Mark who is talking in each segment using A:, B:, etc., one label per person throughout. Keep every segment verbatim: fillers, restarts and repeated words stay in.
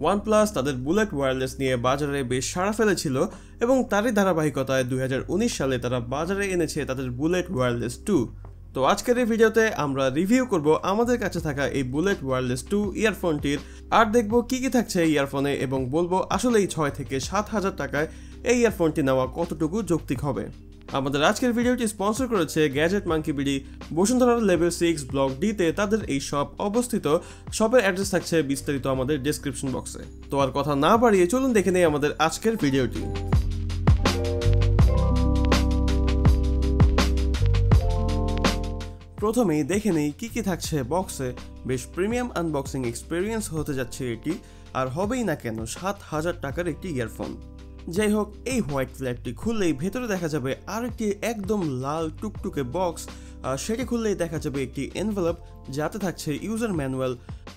A: OnePlus তাদের bullet wireless নিয়ে বাজারে বেশ সাড়া ফেলেছিল এবং তারই ধারাবাহিকতায় দুই হাজার উনিশ সালে তারা বাজারে এনেছে তাদের বুলেট ওয়্যারলেস টু। তো আজকের এই ভিডিওতে আমরা রিভিউ করব আমাদের কাছে থাকা এই বুলেট ওয়্যারলেস টু ইয়ারফোনটির, আর দেখব কি কি থাকছে এই ইয়ারফোনে এবং বলবো আসলে এই ছয় থেকে সাত হাজার টাকায় এই ইয়ারফোনটি নেওয়া কতটুকু যৌক্তিক হবে। আমাদের আজকের ভিডিওটি স্পন্সর করেছে gadget monkey BD, Bashundhara level six block D তে তাদের এই শপ অবস্থিত। শপের অ্যাড্রেস থাকছে বিস্তারিত আমাদের ডেসক্রিপশন বক্সে। তো আর কথা না বাড়িয়ে চলুন দেখে নেই আমাদের আজকের ভিডিওটি। প্রথমেই দেখে নেই কি কি থাকছে বক্সে। বেশ প্রিমিয়াম আনবক্সিং এক্সপিরিয়েন্স হতে যাচ্ছে এটি, আর হবেই না কেন সাত হাজার টাকার একটি ইয়ারফোন। যাই হোক, এই হোয়াইট ফ্ল্যাগটি খুললেই ভেতরে দেখা যাবে আর একটি একদম লাল টুকটুকে বক্স, আর সেটি খুললেই দেখা যাবে একটি এনভেলপ যাতে থাকছে ইউজার ম্যানুয়াল।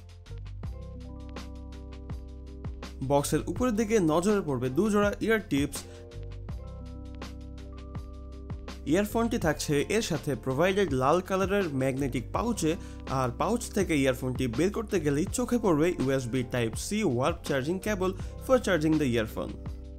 A: বক্সের উপরের দিকে নজরে পড়বে দুজোড়া ইয়ার টিপস। ইয়ারফোনটি থাকছে এর সাথে প্রোভাইডেড লাল কালারের ম্যাগনেটিক পাউচে, আর পাউচ থেকে ইয়ারফোনটি বের করতে গেলেই চোখে পড়বে USB type C warp charging cable for charging the earphone.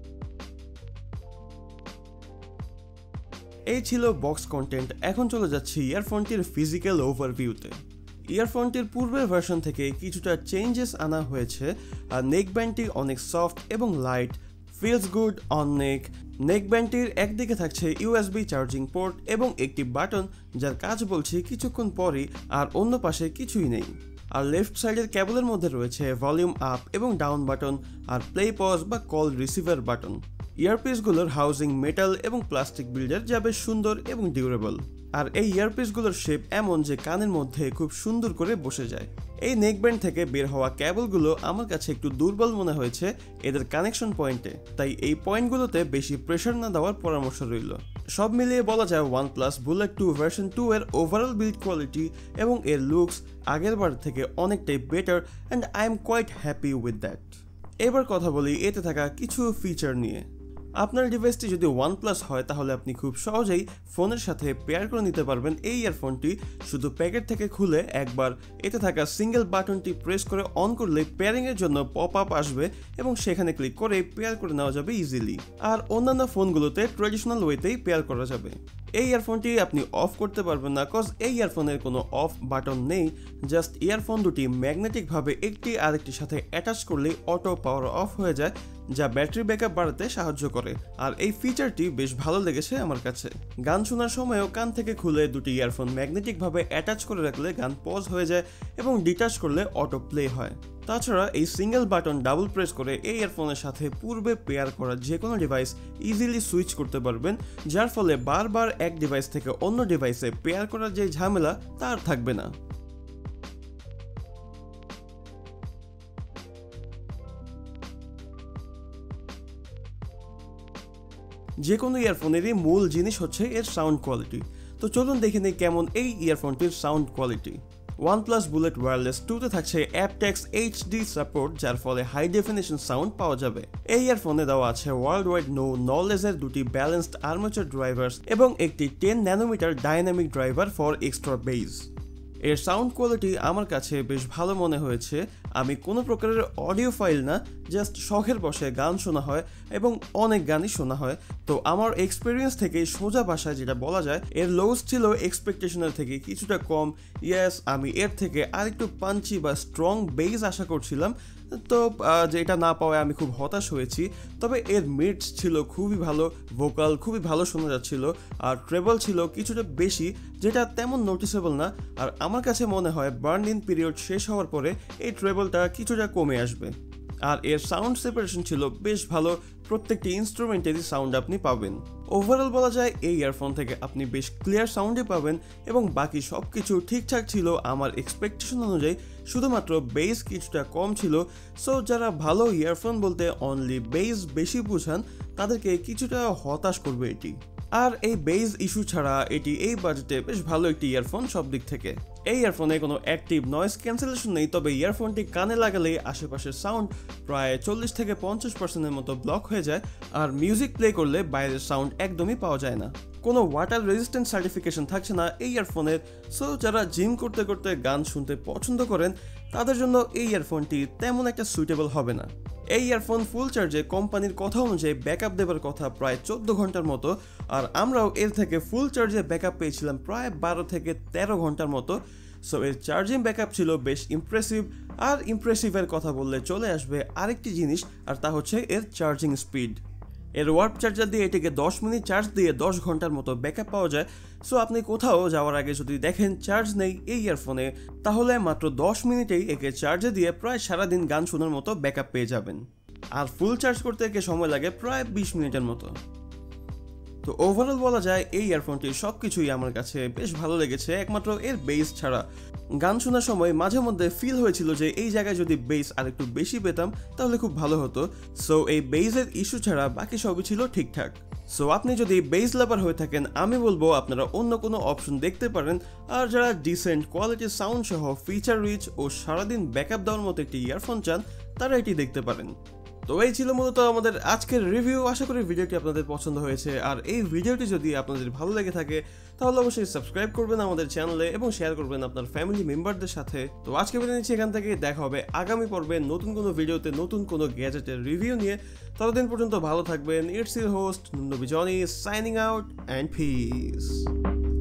A: এই ছিল বক্স কন্টেন্ট। এখন চলে যাচ্ছি ইয়ারফোনটির ফিজিক্যাল ওভারভিউতে। ইয়ারফোনটির পূর্বের ভার্সন থেকে কিছুটা চেঞ্জেস আনা হয়েছে, আর নেকব্যান্ডটি অনেক সফট এবং light, feels good on neck. নেকব্যান্ডটির একদিকে থাকছে ইউএসবি চার্জিং পোর্ট এবং একটি বাটন যার কাজ বলছি কিছুক্ষণ পরই, আর অন্য পাশে কিছুই নেই। আর লেফট সাইডের কেবলের মধ্যে রয়েছে ভলিউম আপ এবং ডাউন বাটন, আর প্লে পজ বা কল রিসিভার বাটন। ইয়ারপিসগুলোর হাউজিং মেটাল এবং প্লাস্টিক বিল্ডের যা বেশ সুন্দর এবং ডিউরেবল, আর এই ইয়ারপিসগুলোর শেপ এমন যে কানের মধ্যে খুব সুন্দর করে বসে যায়। এই নেকব্যান্ড থেকে বের হওয়া কেবলগুলো আমার কাছে একটু দুর্বল মনে হয়েছে এদের কানেকশন পয়েন্টে, তাই এই পয়েন্টগুলোতে বেশি প্রেশার না দেওয়ার পরামর্শ রইল। সব মিলিয়ে বলা যায় OnePlus bullet two version two এর ওভারঅল বিল্ড কোয়ালিটি এবং এর লুকস আগের বার থেকে অনেকটাই better, and I am quite happy with that. এবার কথা বলি এতে থাকা কিছু ফিচার নিয়ে। আপনার ডিভাইসটি যদি OnePlus হয় তাহলে আপনি খুব সহজেই ফোনের সাথে পেয়ার করে নিতে পারবেন এই ইয়ারফোনটি। শুধু প্যাকেট থেকে খুলে একবার এতে থাকা সিঙ্গেল বাটনটি প্রেস করে অন করলে পেয়ারিংয়ের জন্য পপ আপ আসবে এবং সেখানে ক্লিক করে পেয়ার করে নেওয়া যাবে ইজিলি। আর অন্যান্য ফোনগুলোতে ট্র্যাডিশনাল ওয়েতেই পেয়ার করা যাবে। এই ইয়ারফোনটি আপনি অফ করতে পারবেন না, কজ এই ইয়ারফোনের কোনো অফ বাটন নেই। জাস্ট ইয়ারফোন দুটি ম্যাগনেটিকভাবে একটি আরেকটির সাথে অ্যাটাচ করলেই অটো পাওয়ার অফ হয়ে যায়, যা ব্যাটারি ব্যাকআপ বাড়াতে সাহায্য করে। আর এই ফিচারটি বেশ ভালো লেগেছে আমার কাছে। গান শোনার সময়ও কান থেকে খুলে দুটি ইয়ারফোন ম্যাগনেটিকভাবে অ্যাটাচ করে রাখলে গান পজ হয়ে যায় এবং ডিটাচ করলে অটো প্লে হয়। তাছাড়া এই সিঙ্গেল বাটন ডাবল প্রেস করে এই ইয়ারফোনের সাথে পূর্বে পেয়ার করা যে কোনো ডিভাইস ইজিলি সুইচ করতে পারবেন, যার ফলে বারবার এক ডিভাইস থেকে অন্য ডিভাইসে পেয়ার করার যে ঝামেলা তার থাকবে না। যে কোনো ইয়ারফোনেরই মূল জিনিস হচ্ছে এর সাউন্ড কোয়ালিটি। তো চলুন দেখে নেই কেমন এই ইয়ারফোনটির sound quality. OnePlus bullet wireless two তে থাকছে অ্যাপটেক্স এইচডি সাপোর্ট, যার ফলে হাই ডেফিনিশন সাউন্ড পাওয়া যাবে। এই ইয়ারফোনে দেওয়া আছে ওয়ার্ল্ড ওয়াইড নো নলেজের দুটি ব্যালেন্সড আর্মেচার ড্রাইভার্স এবং একটি ten nanometre dynamic driver for extra bass. এর সাউন্ড কোয়ালিটি আমার কাছে বেশ ভালো মনে হয়েছে। আমি কোনো প্রকারের অডিও ফাইল না, জাস্ট শখের বসে গান শোনা হয় এবং অনেক গানই শোনা হয়। তো আমার এক্সপিরিয়েন্স থেকে সোজা ভাষায় যেটা বলা যায়, এর লোস ছিল এক্সপেকটেশনের থেকে কিছুটা কম। ইয়েস, আমি এর থেকে আরেকটু পাঞ্চি বা স্ট্রং বেস আশা করছিলাম, তো যেটা না পাওয়ায় আমি খুব হতাশ হয়েছি। তবে এর মিডস ছিল খুবই ভালো, ভোকাল খুবই ভালো শোনা যাচ্ছিল, আর ট্রেবল ছিল কিছুটা বেশি যেটা তেমন নোটিসেবল না। আর আমার কাছে মনে হয় বার্ন ইন পিরিয়ড শেষ হওয়ার পরে এই ট্রেবলটা কিছুটা কমে আসবে। আর এর সাউন্ড সেপারেশন ছিল বেশ ভালো, প্রত্যেকটি ইনস্ট্রুমেন্টেরই সাউন্ড আপনি পাবেন। ওভারঅল বলা যায় এই ইয়ারফোন থেকে আপনি বেশ ক্লিয়ার সাউন্ডই পাবেন এবং বাকি সব কিছু ঠিকঠাক ছিল আমার এক্সপেকটেশন অনুযায়ী, শুধুমাত্র বেস কিছুটা কম ছিল। সো যারা ভালো ইয়ারফোন বলতে অনলি বেস বেশি বুঝান তাদেরকে কিছুটা হতাশ করবে এটি। আর এই বেস ইস্যু ছাড়া এটি এই বাজেটে বেশ ভালো একটি ইয়ারফোন সব দিক থেকে। এই ইয়ারফোনে কোনো অ্যাক্টিভ নয়েজ ক্যান্সেলেশন নেই, তবে ইয়ারফোনটি কানে লাগালে আশেপাশের সাউন্ড প্রায় চল্লিশ থেকে পঞ্চাশ পার্সেন্টের মতো ব্লক হয়ে যায়, আর মিউজিক প্লে করলে বাইরের সাউন্ড একদমই পাওয়া যায় না। কোনো ওয়াটার রেজিস্ট্যান্ট সার্টিফিকেশন থাকছে না এই ইয়ারফোনের। সো যারা জিম করতে করতে গান শুনতে পছন্দ করেন তাদের জন্য এই ইয়ারফোনটি তেমন একটা সুইটেবল হবে না। এই ইয়ারফোন ফুল চার্জে কোম্পানির কথা অনুযায়ী ব্যাকআপ দেবার কথা প্রায় চোদ্দ ঘন্টার মতো, আর আমরাও এর থেকে ফুল চার্জে ব্যাকআপ পেয়েছিলাম প্রায় বারো থেকে তেরো ঘন্টার মতো। সো এর চার্জিং ব্যাকআপ ছিল বেশ ইমপ্রেসিভ। আর ইমপ্রেসিভের কথা বললে চলে আসবে আরেকটি জিনিস, আর তা হচ্ছে এর চার্জিং স্পিড। এর ওয়ার্প চার্জার দিয়ে এটিকে দশ মিনিট চার্জ দিয়ে দশ ঘন্টার মতো ব্যাকআপ পাওয়া যায়। সো আপনি কোথাও যাওয়ার আগে যদি দেখেন চার্জ নেই এই ইয়ারফোনে, তাহলে মাত্র দশ মিনিটেই একে চার্জে দিয়ে প্রায় সারাদিন গান শোনার মতো ব্যাকআপ পেয়ে যাবেন। আর ফুল চার্জ করতে একে সময় লাগে প্রায় বিশ মিনিটের মতো। তো ওভারঅল বলা যায় এই ইয়ারফোনটির সব কিছুই আমার কাছে বেশ ভালো লেগেছে, একমাত্র এর বেস ছাড়া। গান শোনার সময় মাঝে মধ্যে ফিল হয়েছিল যে এই জায়গায় যদি বেস আর একটু বেশি পেতাম তাহলে খুব ভালো হতো। সো এই বেসের ইস্যু ছাড়া বাকি সবই ছিল ঠিকঠাক। সো আপনি যদি বেস লাভার হয়ে থাকেন আমি বলবো আপনারা অন্য কোনো অপশন দেখতে পারেন। আর যারা ডিসেন্ট কোয়ালিটির সাউন্ড সহ ফিচার রিচ ও সারাদিন ব্যাকআপ দেওয়ার মতো একটি ইয়ারফোন চান তারা এটি দেখতে পারেন। তো এই ছিল মূলত আমাদের আজকের রিভিউ। আশা করি ভিডিওটি আপনাদের পছন্দ হয়েছে। আর এই ভিডিওটি যদি আপনাদের ভালো লেগে থাকে তাহলে অবশ্যই সাবস্ক্রাইব করবেন আমাদের চ্যানেলে এবং শেয়ার করবেন আপনার ফ্যামিলি মেম্বারদের সাথে। তো আজকে বিদায় নিচ্ছি এখান থেকে, দেখা হবে আগামী পর্বে নতুন কোনো ভিডিওতে নতুন কোনো গ্যাজেটের রিভিউ নিয়ে। ততদিন পর্যন্ত ভালো থাকবেন। ইটস ইউর হোস্ট নুন্নবি জনি সাইনিং আউট অ্যান্ড পিস।